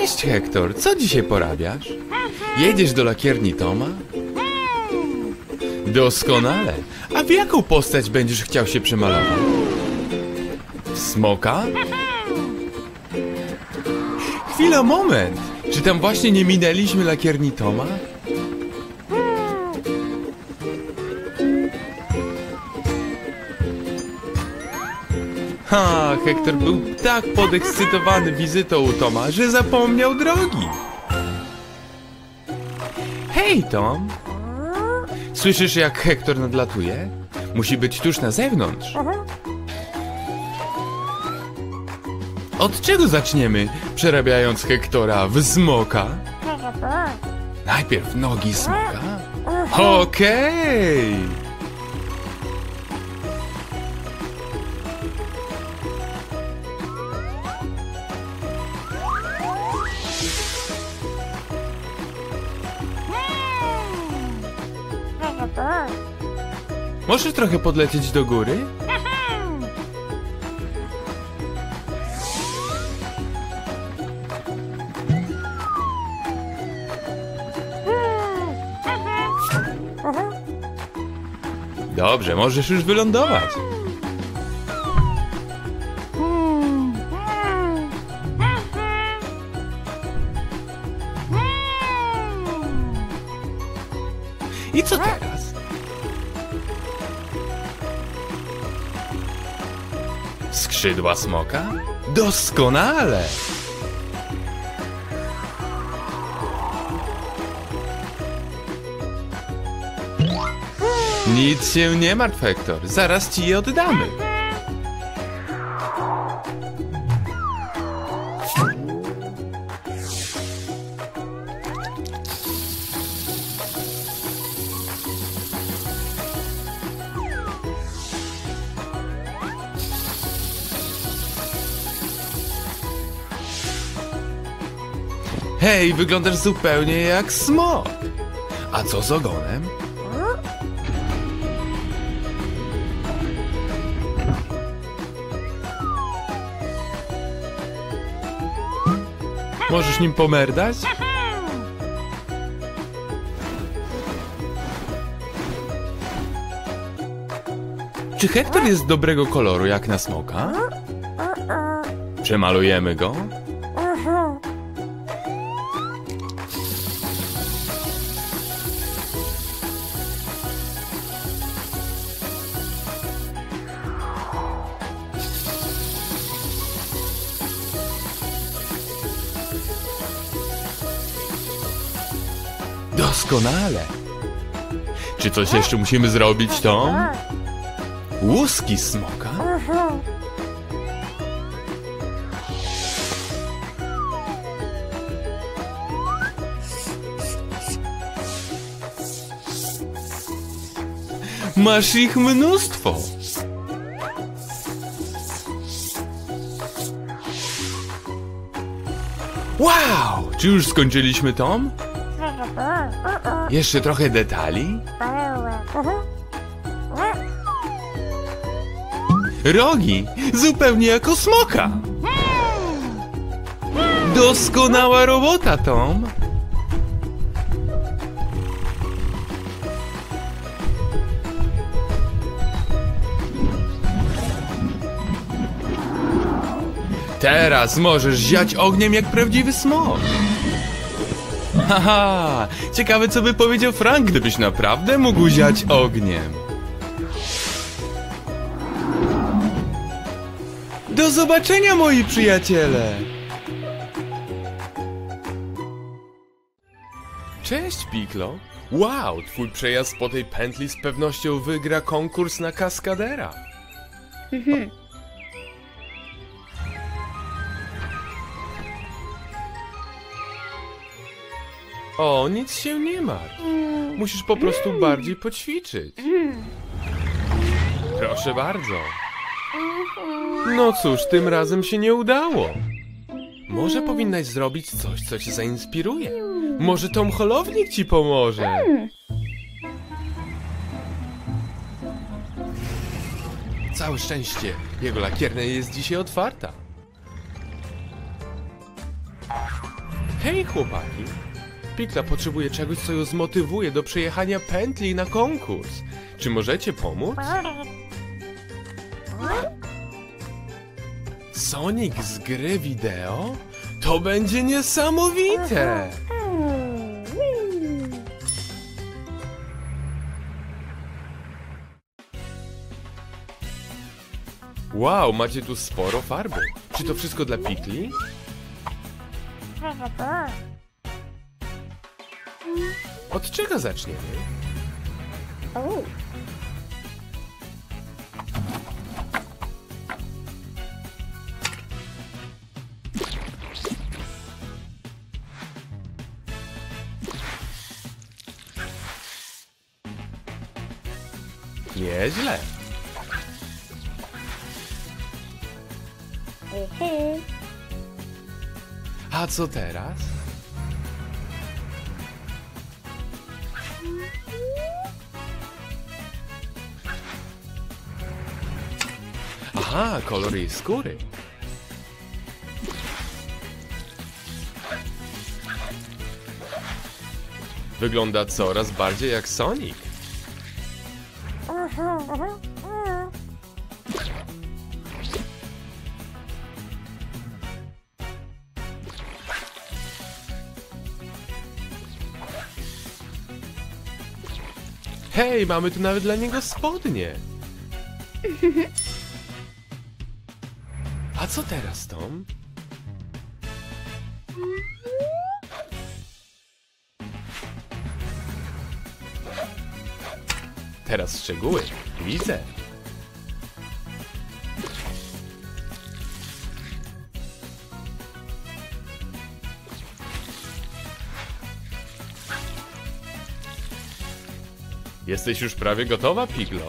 Cześć, Hektor, co dzisiaj porabiasz? Jedziesz do lakierni Toma? Doskonale. A w jaką postać będziesz chciał się przemalować? W smoka? Chwila, moment! Czy tam właśnie nie minęliśmy lakierni Toma? Ha, Hektor był tak podekscytowany wizytą u Toma, że zapomniał drogi. Hej, Tom! Słyszysz, jak Hektor nadlatuje? Musi być tuż na zewnątrz. Od czego zaczniemy, przerabiając Hektora w smoka? Najpierw nogi smoka? Okej! Możesz trochę podlecieć do góry? Dobrze, możesz już wylądować. I co teraz? Skrzydła smoka? Doskonale! Nic się nie martw, Hektor. Zaraz ci je oddamy. Hej, wyglądasz zupełnie jak smok. A co z ogonem? Możesz nim pomerdać? Czy Hektor jest dobrego koloru jak na smoka? Przemalujemy go? Doskonale! Czy coś jeszcze musimy zrobić, Tom? Łuski smoka? Masz ich mnóstwo! Wow! Czy już skończyliśmy, Tom? Jeszcze trochę detali? Rogi! Zupełnie jako smoka! Doskonała robota, Tom! Teraz możesz ziać ogniem jak prawdziwy smok! Haha! Ciekawe, co by powiedział Frank, gdybyś naprawdę mógł ziać ogniem. Do zobaczenia, moi przyjaciele! Cześć, Piklo! Wow, twój przejazd po tej pętli z pewnością wygra konkurs na kaskadera. O, nic się nie martw. Musisz po prostu bardziej poćwiczyć. Proszę bardzo. No cóż, tym razem się nie udało. Może powinnaś zrobić coś, co cię zainspiruje. Może Tom Holownik ci pomoże. Całe szczęście, jego lakiernia jest dzisiaj otwarta. Hej, chłopaki! Pikla potrzebuje czegoś, co ją zmotywuje do przejechania pętli na konkurs. Czy możecie pomóc? Sonic z gry wideo? To będzie niesamowite! Wow, macie tu sporo farby. Czy to wszystko dla Pikli? Od czego zaczniemy? Nieźle. A co teraz? Aha, kolor jej skóry. Wygląda coraz bardziej jak Sonic. Hej, mamy tu nawet dla niego spodnie. A co teraz, Tom? Teraz szczegóły. Widzę. Jesteś już prawie gotowa, Piglo?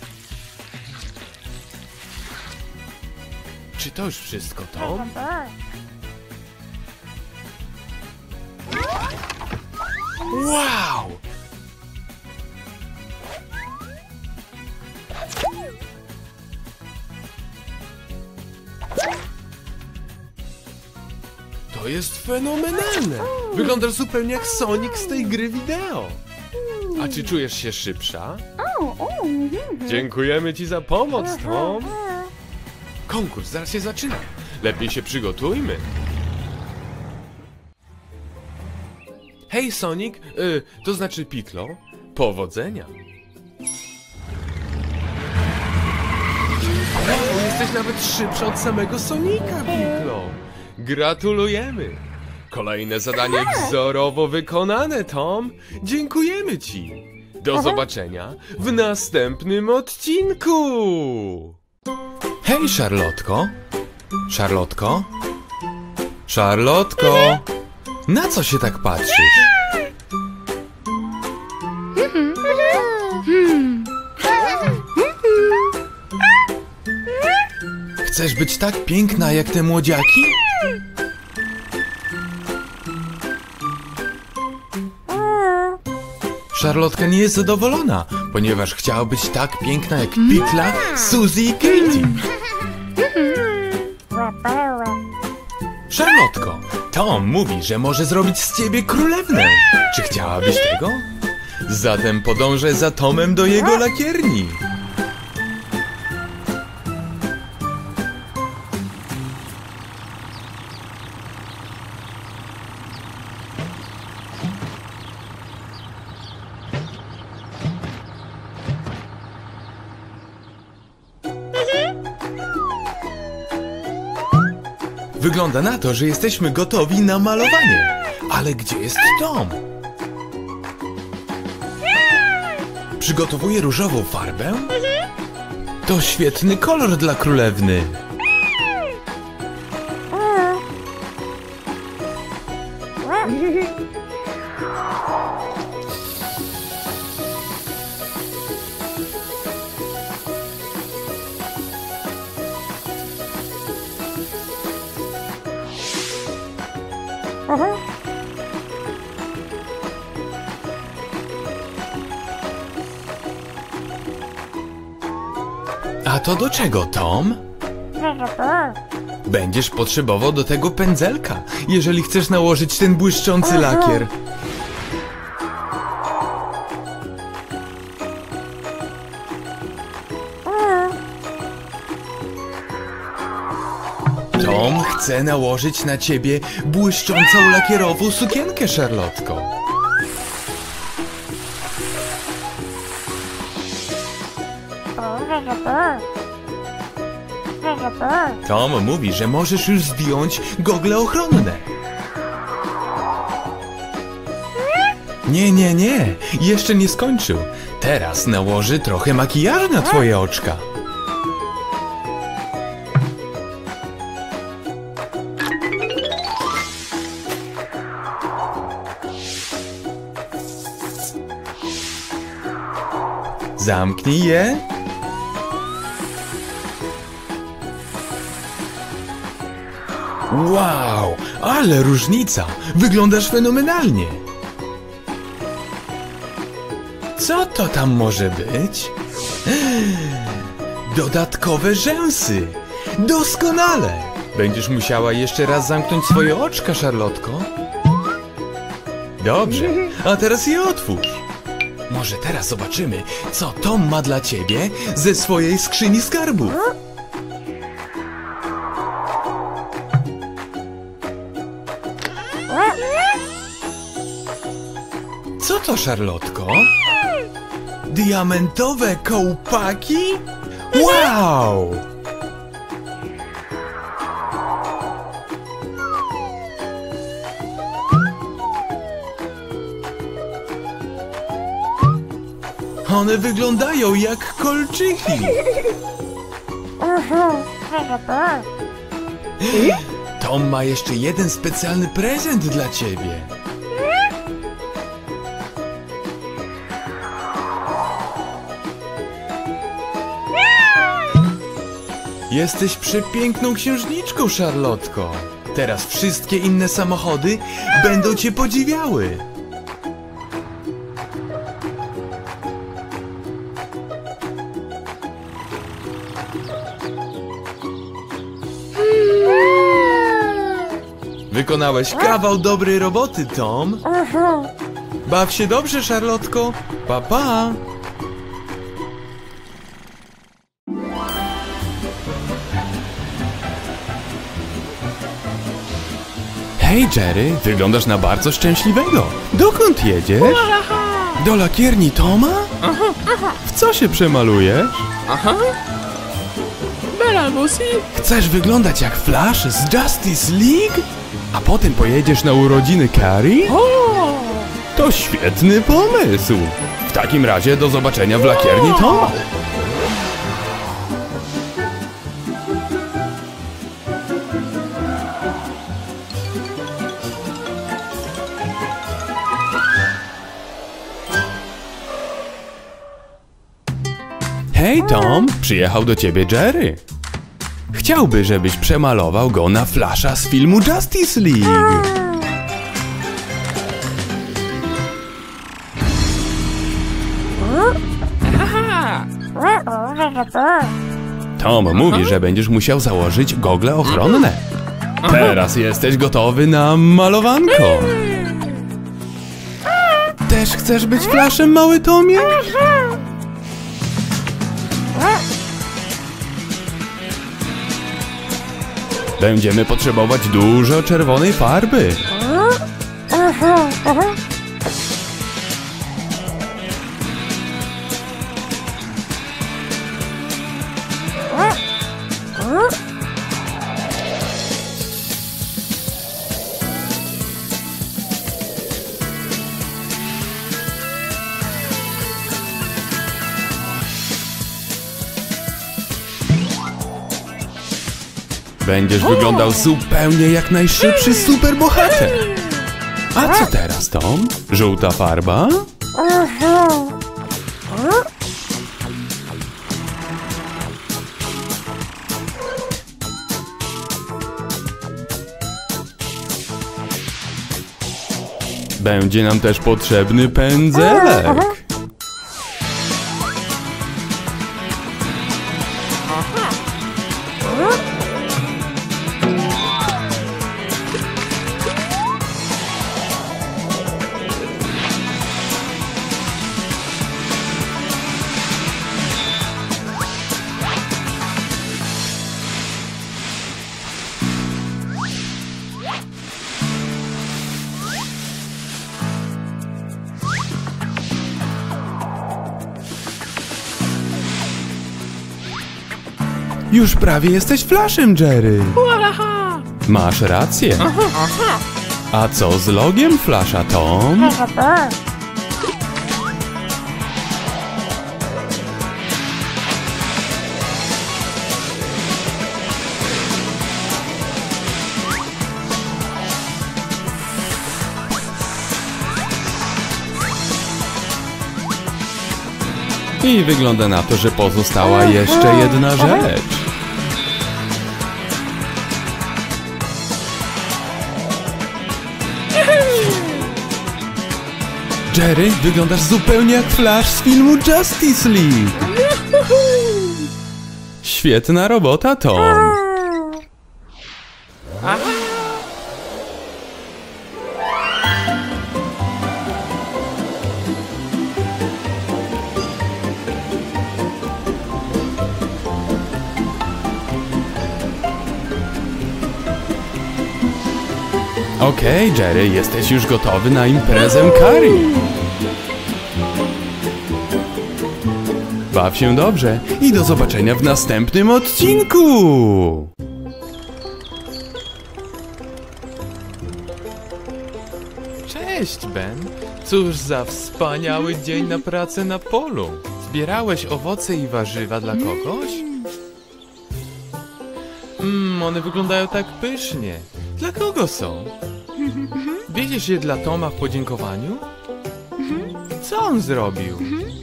Czy to już wszystko, Tom? Wow! To jest fenomenalne! Wyglądasz zupełnie jak Sonic z tej gry wideo. A czy czujesz się szybsza? Dziękujemy ci za pomoc, Tom. Konkurs zaraz się zaczyna. Lepiej się przygotujmy. Hej, Sonic, to znaczy Piklo. Powodzenia. Wow, jesteś nawet szybsza od samego Sonika, Piklo. Gratulujemy. Kolejne zadanie wzorowo wykonane, Tom. Dziękujemy ci. Do zobaczenia w następnym odcinku. Hej, Szarlotko. Szarlotko? Szarlotko? Na co się tak patrzysz? Chcesz być tak piękna jak te młodziaki? Szarlotka nie jest zadowolona, ponieważ chciała być tak piękna jak Pikla, Suzy i Katie. Szarlotko, Tom mówi, że może zrobić z ciebie królewnę. Czy chciałabyś tego? Zatem podążę za Tomem do jego lakierni. Wygląda na to, że jesteśmy gotowi na malowanie. Ale gdzie jest Tom? Przygotowuje różową farbę? To świetny kolor dla królewny. A to do czego, Tom? Będziesz potrzebował do tego pędzelka, jeżeli chcesz nałożyć ten błyszczący lakier. Tom chce nałożyć na ciebie błyszczącą lakierową sukienkę, Szarlotko. Tom mówi, że możesz już zdjąć gogle ochronne. Nie, jeszcze nie skończył. Teraz nałoży trochę makijażu na twoje oczka. Zamknij je. Wow, ale różnica! Wyglądasz fenomenalnie! Co to tam może być? Dodatkowe rzęsy! Doskonale! Będziesz musiała jeszcze raz zamknąć swoje oczka, Szarlotko. Dobrze, a teraz je otwórz. Może teraz zobaczymy, co Tom ma dla ciebie ze swojej skrzyni skarbów. Co to, Szarlotko? Diamentowe kołpaki? Wow! One wyglądają jak kolczyki. Tom ma jeszcze jeden specjalny prezent dla ciebie. Jesteś przepiękną księżniczką, Szarlotko. Teraz wszystkie inne samochody będą cię podziwiały. Wykonałeś kawał dobrej roboty, Tom. Baw się dobrze, Szarlotko. Pa, pa. Hej, Jerry, wyglądasz na bardzo szczęśliwego. Dokąd jedziesz? Do lakierni Toma? W co się przemalujesz? Bela Lucy? Chcesz wyglądać jak Flash z Justice League? A potem pojedziesz na urodziny Carrie? To świetny pomysł. W takim razie do zobaczenia w lakierni Toma. Hej, Tom, przyjechał do ciebie Jerry. Chciałby, żebyś przemalował go na Flasha z filmu Justice League. Tom mówi, że będziesz musiał założyć gogle ochronne. Teraz jesteś gotowy na malowanko. Też chcesz być Flashem, mały Tomie? Będziemy potrzebować dużo czerwonej farby. Będziesz wyglądał zupełnie jak najszybszy superbohater. A co teraz, Tom? Żółta farba? Będzie nam też potrzebny pędzelek. Już prawie jesteś Flashem, Jerry. Masz rację. A co z logiem Flasha, Tom? I wygląda na to, że pozostała jeszcze jedna rzecz. Jerry, wyglądasz zupełnie jak Flash z filmu Justice League. Świetna robota, Tom. Okej, Jerry, jesteś już gotowy na imprezę Carrie. Baw się dobrze i do zobaczenia w następnym odcinku! Cześć, Ben. Cóż za wspaniały dzień na pracę na polu. Zbierałeś owoce i warzywa dla kogoś? One wyglądają tak pysznie. Dla kogo są? Wiedziesz je dla Toma w podziękowaniu? Co on zrobił?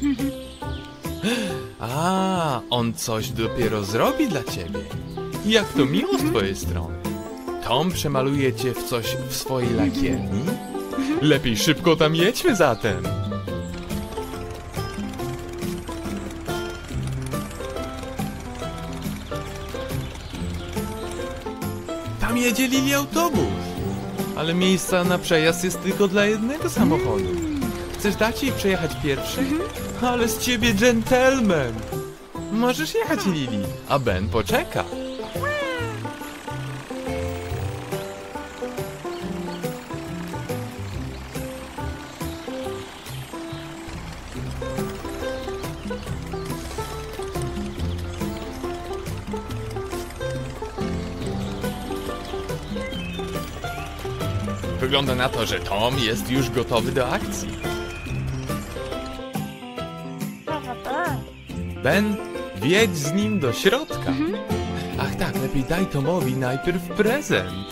A, on coś dopiero zrobi dla ciebie. Jak to miło z twojej strony. Tom przemaluje cię w coś w swojej lakierni? Lepiej szybko tam jedźmy zatem. Tam jedzie Lili autobus. Ale miejsca na przejazd jest tylko dla jednego samochodu. Chcesz dać jej przejechać pierwszy? Ale z ciebie dżentelmen. Możesz jechać, Lili, a Ben poczeka. Wygląda na to, że Tom jest już gotowy do akcji. Ben, wjedź z nim do środka. Ach tak, lepiej daj Tomowi najpierw prezent.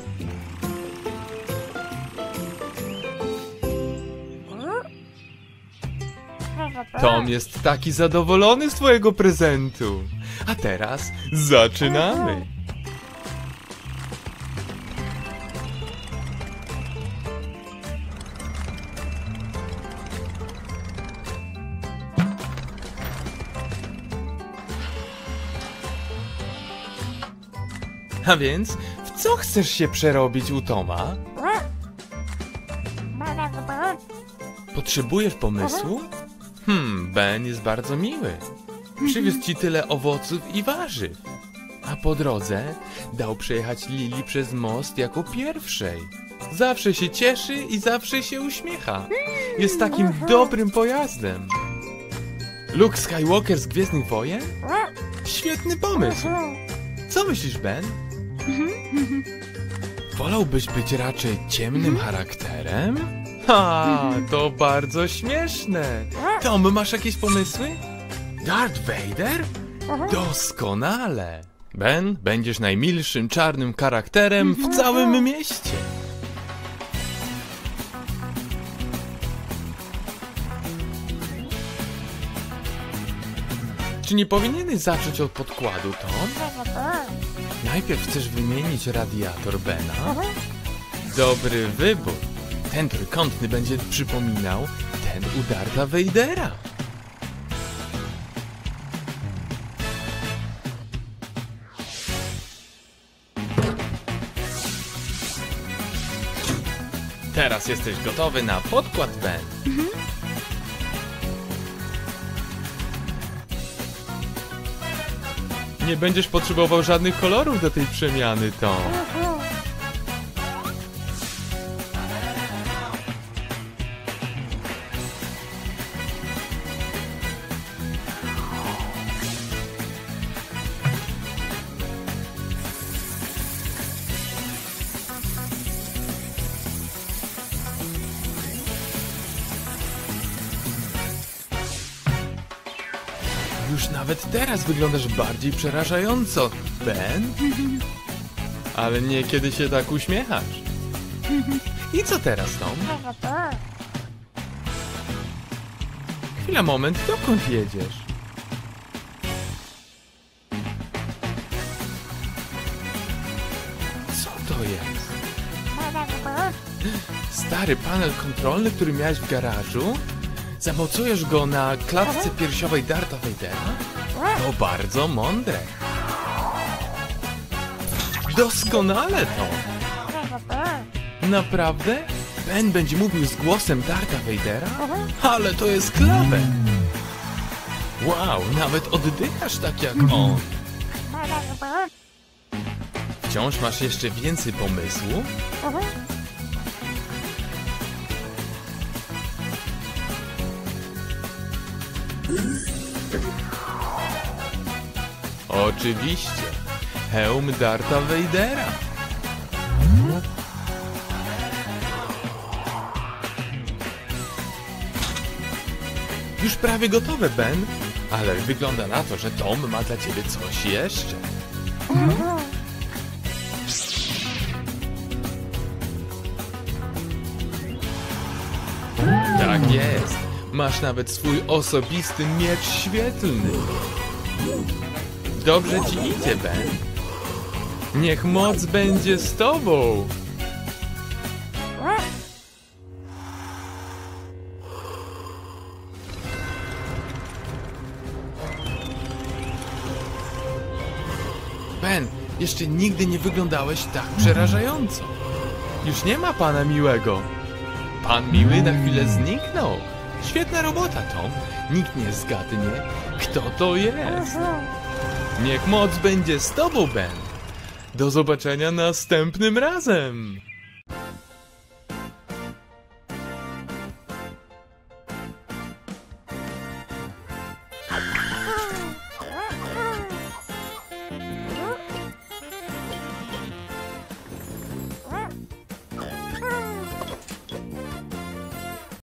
Tom jest taki zadowolony z twojego prezentu. A teraz zaczynamy. A więc, w co chcesz się przerobić u Toma? Potrzebujesz pomysłu? Ben jest bardzo miły. Przywiózł ci tyle owoców i warzyw. A po drodze dał przejechać Lili przez most jako pierwszej. Zawsze się cieszy i zawsze się uśmiecha. Jest takim dobrym pojazdem. Luke Skywalker z Gwiezdnych Wojen? Świetny pomysł. Co myślisz, Ben? Wolałbyś być raczej ciemnym charakterem? Ha, to bardzo śmieszne. Tom, masz jakieś pomysły? Darth Vader? Doskonale. Ben, będziesz najmilszym czarnym charakterem w całym mieście. Czy nie powinieneś zacząć od podkładu, Tom? Najpierw chcesz wymienić radiator Bena? Dobry wybór. Ten trójkątny będzie przypominał ten u Dartha Vadera. Teraz jesteś gotowy na podkład, Ben. Nie będziesz potrzebował żadnych kolorów do tej przemiany, Tom. Już nawet teraz wyglądasz bardziej przerażająco, Ben. Ale nie kiedy się tak uśmiechasz. I co teraz, Tom? Chwila, moment, dokąd jedziesz? Co to jest? Stary panel kontrolny, który miałeś w garażu? Zamocujesz go na klatce piersiowej Dartha Vadera? To bardzo mądre. Doskonale to. Naprawdę? Ben będzie mówił z głosem Dartha Vadera? Ale to jest klawe. Wow, nawet oddychasz tak jak on. Wciąż masz jeszcze więcej pomysłów? Oczywiście. Hełm Dartha Vadera. Już prawie gotowe, Ben. Ale wygląda na to, że Tom ma dla ciebie coś jeszcze. Tak jest. Masz nawet swój osobisty miecz świetlny. Dobrze ci idzie, Ben. Niech moc będzie z tobą. Ben, jeszcze nigdy nie wyglądałeś tak przerażająco. Już nie ma pana miłego. Pan miły na chwilę zniknął. Świetna robota, Tom. Nikt nie zgadnie, kto to jest. Niech moc będzie z tobą, Ben. Do zobaczenia następnym razem.